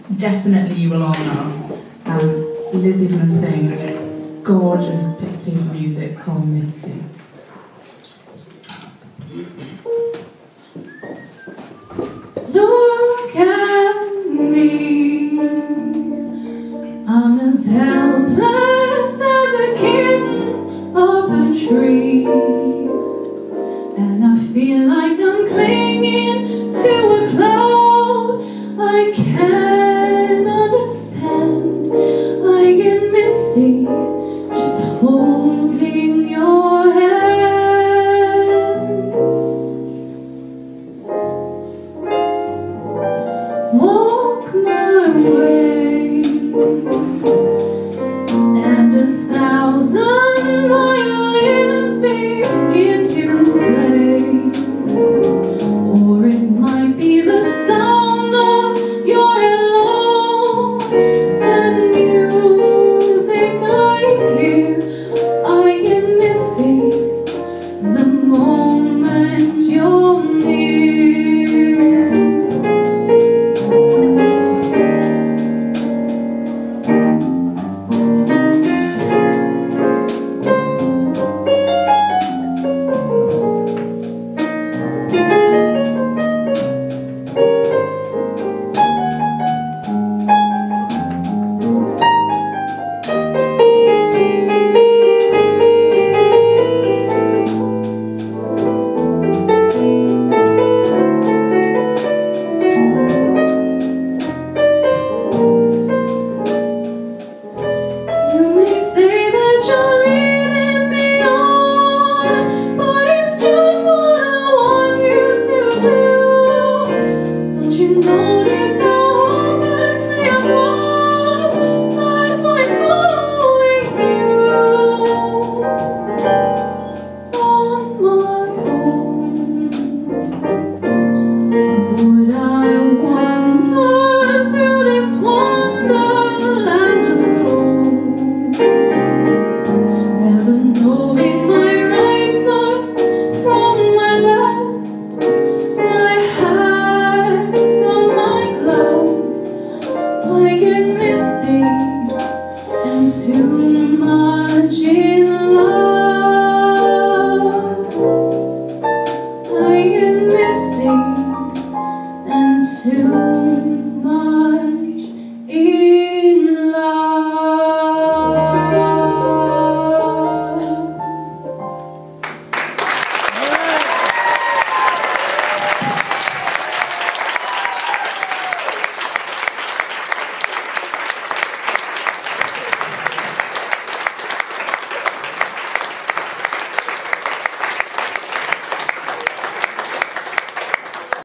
definitely you will all know. Lizzie's going to sing this gorgeous piece of music called Misty. Look at me, I'm as helpless as a kitten up a tree, and I feel like I'm clinging to a cloud I can't understand. I get misty just holding your hand. Whoa.